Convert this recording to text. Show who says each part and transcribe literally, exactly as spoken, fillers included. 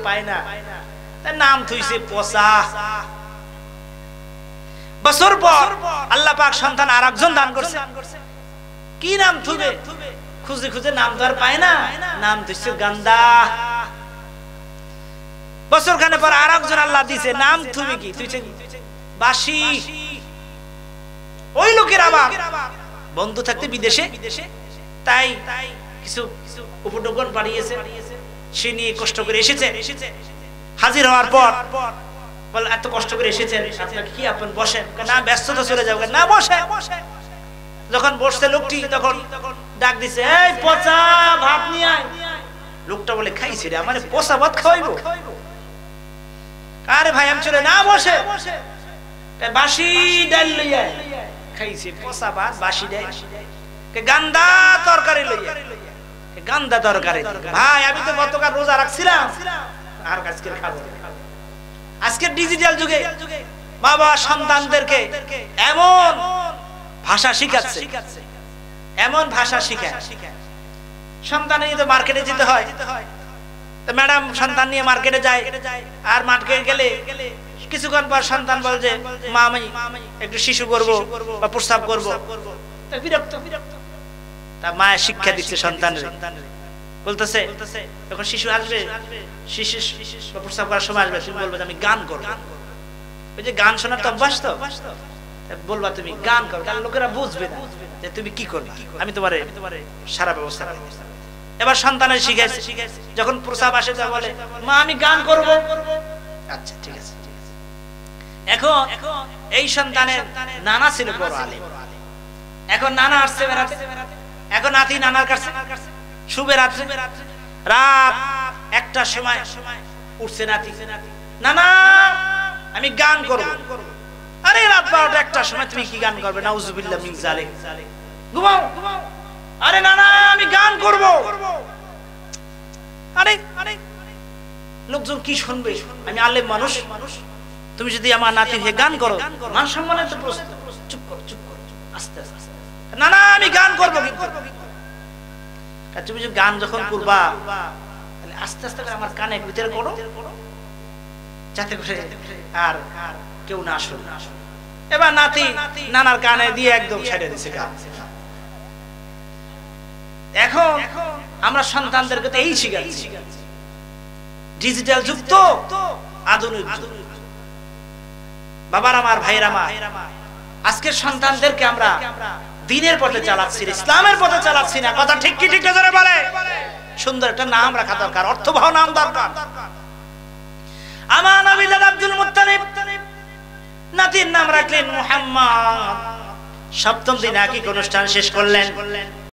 Speaker 1: পায় না, তার নাম থুইছে পচা। বছর পর আল্লাহ পাক সন্তান আরেকজন দান করছে, কি নাম থুবে? খুঁজে খুঁজে নাম তো আর পায় না, নাম থুইছে গান্দা। বছর খানে পর আরেকজন আল্লাহ দিছে, নাম থুবে কি? থুইছে বাসি। ওই লোকের আবার বন্ধু থাকতে বিদেশে, তাই কিছু উপঢৌকন পাঠিয়েছে, সে নিয়ে কষ্ট করে এসেছে। হাজির হওয়ার পর বল এত কষ্ট করে এসেছেন, আপনাকে কি আপনি বসেন? না ব্যস্ততা চলে যাবে, না বসে। যখন বসছে লোকটি তখন ডাক দিছে, এই পচা ভাত নিয়ে আয়। লোকটা বলে খাইছি রে, আমার পচা ভাত খাওয়াইবো? আরে ভাই আমি চলে, না বসে বাসি ডাল লইয়া খাইছি, পচা ভাত বাসি ডাল, গান্দা তরকারি লইয়া, গান্দা তরকারি। ভাই আমি তো গতকাল রোজা রাখছিলাম, আর আজকে খাবো। আজকের ডিজিটাল যুগে বাবা সন্তানদেরকে এমন ভাষা শিখাচ্ছে, এমন ভাষা শিখায়। সন্তান নিয়ে তো মার্কেটে যেতে হয়, তো ম্যাডাম সন্তান নিয়ে মার্কেটে যায়, আর মার্কেটে গেলে কিছুক্ষণ পর সন্তান বলে যে মা আমি একটু শিশু করব বা প্রস্রাব করব, বিরক্ত। তা মায়ের শিক্ষা দিচ্ছে সন্তানের, বলতেছে যখন শিশু আসবে, শিশু প্রস্রাব করার সময় আসবে, তুমি বলবে আমি গান করবো। ওই যে গান শোনার তো অভ্যাস, তো বলবা তুমি গান করো, কারণ লোকেরা বুঝবে না যে তুমি কি করবে, আমি তোমারে সারা ব্যবস্থা করবো। এবার সন্তানের শিখাইছে, যখন প্রস্রাব আসে তা বলে মা আমি গান করব। আচ্ছা ঠিক আছে। এখন এই সন্তানের নানা ছিল বড় আলেম, এখন নানা আসছে বেড়াতে, এখন নাতি নানার কাছে শুবে। রাত্রে রাত একটার সময় উঠছে নাতি, নানা আমি গান করব। আরে রাত বারোটা একটার সময় তুমি কি গান করবে? নাউজুবিল্লাহ মিন যালিক, ঘুমাও। আরে নানা আমি গান করব। আরে লোকজন কি শুনবে? আমি আলেম মানুষ, তুমি যদি আমার নাতি হয়ে গান করো মান সম্মানের তো প্রশ্ন। চুপ করো, চুপ করো, আস্তে আস্তে। নানা আমি গান করবো, কিন্তু তুমি যে গান যখন করবা তাহলে আস্তে আস্তে করে আমার কানে ভিতরে করো, যাতে করে আর কেউ না শুনে। এবার নাতি নানার কানে দিয়ে একদম ছেড়ে দিছে গান। এখন আমরা সন্তানদেরকে তো এই শিখাচ্ছি, ডিজিটাল যুগ তো, আধুনিক যুগ। বাবার আমার, ভাইয়ের আমার, আজকের সন্তানদেরকে আমরা দিনের পথে চালাচ্ছি, ইসলামের পথে চালাচ্ছি না। কথা ঠিক কি ঠিক না জোরে বলে? সুন্দর একটা নাম রাখা দরকার, অর্থবহ নাম দরকার। আমার নবী আব্দুল মুত্তালিব, নাতির নাম রাখলেন মুহাম্মদ। সপ্তম দিন আকিক অনুষ্ঠান শেষ করলেন।